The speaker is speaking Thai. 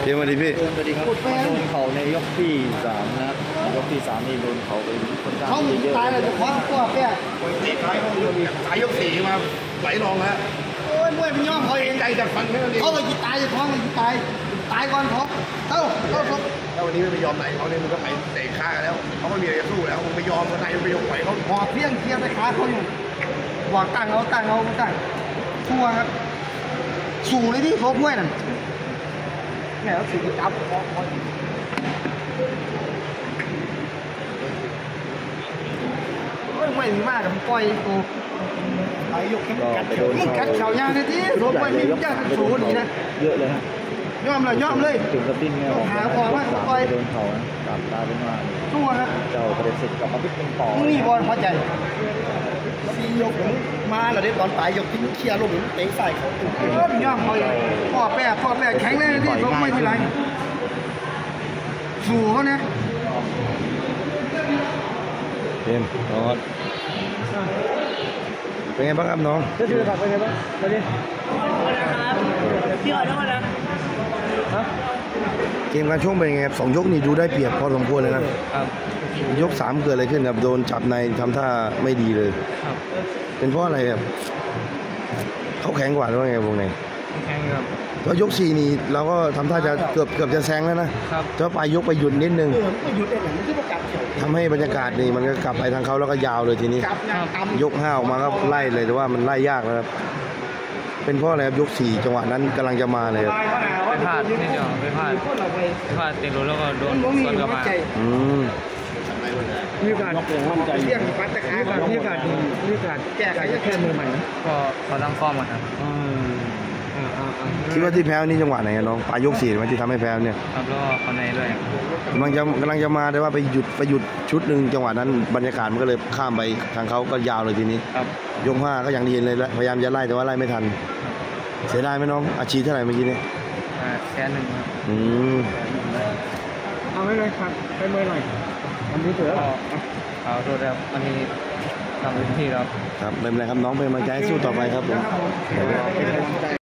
มมาดิพี่สวัสดีครับโดนเขาในยกที่3นะครับยกที่3นี่โดนเขาไปค่อนข้างเยอะตายเลยจะคว้าตัวเปี้ยเตะท้ายเขาสายยก4มาไหลรองแล้วโอ้ยมวยเป็นย่อมเขาเองใจจัดฟันแค่นั้นเองเขาไปกี่ตายจะท้องไปกี่ตายก่อนเขาแล้ววันนี้ไม่ยอมไหนเขาเนี่ยมันก็ไปเตะขาแล้วเขาไม่มีอะไรจะสู้แล้วมันไม่ยอมกันไหนมันไม่ยอมไหวเขาหอบเพี้ยงไปขาเขาอยู่วางตั้งทั่วครับสู่เลยที่เขาด้วยนั่นแม่เขาสู่จับคอไม่มีมากกับปล่อยกูไอ้ยกมันกัดเข่ายางเลยที่รถไม่มียากสูงนี่นะเยอะเลยฮะย่อมเลยถึงกระติ้นเนี่ยหาพอมากปล่อยโดนเขาตามตาเป็นว่าตัวครับเจ้าประเด็นสิกลับมาพิจเป็นต่อนี่บอลพอใจซียกมาแล้วได้ตอนปลายยกทิ้งเคลียร์ลงเตะใส่เขาย่อมเขาพ่อแปะแข็งเลยที่เขาไม่เป็นไรสู่เขาเนี่ยเต็มนอนเป็นไงบ้างครับน้องก็คือขับเป็นไงบ้างไปดิพี่ขอโทษนะเกมการช่วงเป็นไงครับ2 ยกนี่ดูได้เปรียบพอสมควรเลยนะยก3เกิดอะไรขึ้นครับโดนจับในทำท่าไม่ดีเลยเป็นเพราะอะไรครับเขาแข็งกว่าหรือว่าไงวงในแข็งครับเพราะยก4นี่เราก็ทำท่าจะเกือบจะแซงแล้วนะแต่ปลายยกไปหยุดนิดนึงทำให้บรรยากาศนี่มันก็กลับไปทางเขาแล้วก็ยาวเลยทีนี้ยก5ออกมาก็ไล่เลยแต่ว่ามันไล่ยากแล้วครับเป็นเพราะอะไรครับยก4จังหวะนั้นกำลังจะมาเลยครับไปพลาดนิดเดียวไปพลาดเตะรถแล้วก็โดนสวนกลับมามีการมั่นใจเรียกปัตตะขามีการแก้ไขแค่มือใหม่ก็เขาตั้งฟอร์มมาครับคิดว่าที่แพ้นี่จังหวะไหนน้องปลายยก4มันที่ทำให้แพ้เนี่ยครับแล้วก็เขาในด้วยกำลังจะมาแต่ว่าไปหยุดชุดหนึ่งจังหวะนั้นบรรยากาศมันก็เลยข้ามไปทางเขาก็ยาวเลยทีนี้ยก5ก็อย่างดีเลยพยายามจะไล่แต่ว่าไล่ไม่ทันเสียดายไหมน้องอาชีพเท่าไหร่เมื่อกี้เนี่ยแค่1ครับเอาไม่เลยครับไปเมื่อไหร่วันนี้เถอะเอาโทษครับวันนี้ทำเต็มที่แล้วครับไม่เป็นไรครับน้องเป็นกำลังใจสู้ต่อไปครับผม